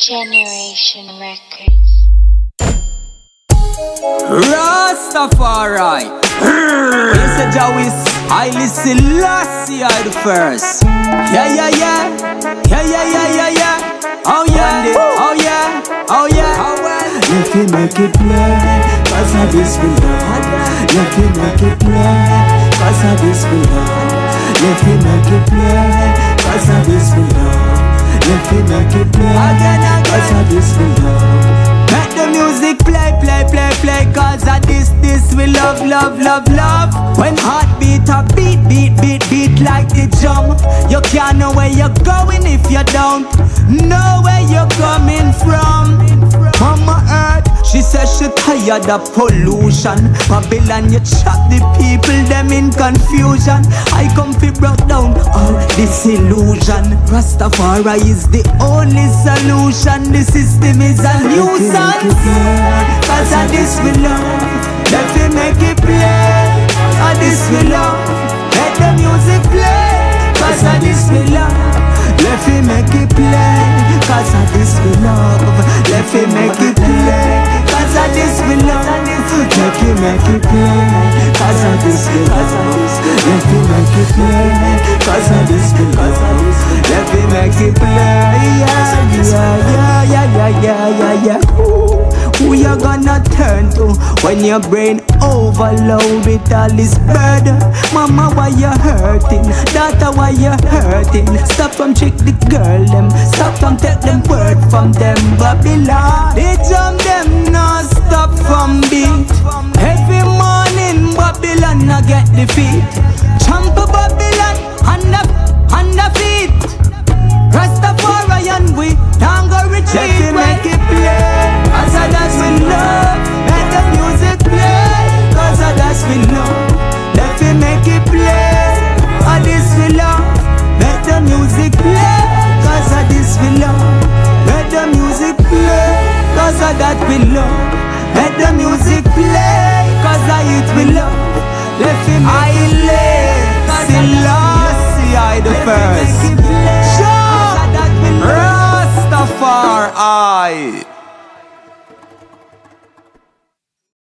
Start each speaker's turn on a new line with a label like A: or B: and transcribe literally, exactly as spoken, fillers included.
A: Generation Records.
B: Rastafari. You say Jawis, I listen last year the first. Yeah, yeah, yeah. Yeah, yeah, yeah, yeah, yeah. Oh yeah, oh yeah, oh yeah.
C: Let me make it play, cause I this will love. Let me make it play, cause I this will love. Let me make it play, cause I this will love. Let me make it play, cause I this will love.
B: Make the music play, play, play, play, cause I this, this we love, love, love, love. When heartbeat a beat, beat, beat, beat like the drum. You can't know where you're going if you don't know where you're coming from. Mama Earth, she says she tired of pollution. Babylon, you chop the people, them in confusion. I come fi broke down all this illusion. Rastafari is the only solution. The system is a nuisance. Cause of this we love. Let me make it play. Cause this we love. Let the music play. Cause of this we love. Let me make it play. Cause of this we love. Let me make it play. Cause of this we love. Let me make it play. Cause of this we love. Let me make it play. Cause of this we love. Let me make it play. Yeah, yeah, yeah, yeah, yeah, yeah, yeah. Ooh. Who you gonna turn to when your brain overload with all this burden? Mama, why you hurting? Daughter, why you hurting? Stop from trick the girl them. Stop from take them word from them. Babylon, they jump them non stop from beat. Every morning Babylon I get defeat. Jump Babylon under under feet. Rastafarian we don't go retreat. Let me make it play. Cause of that we love. Let the music play. Cause of that we love. Let me make it play. Cause this we love. Let the music play. Cause of this we love. Let the music play. Cause of that we love. Let the music play. Cause of it we love. Let me make it play. Selassie I the first. Rastafari.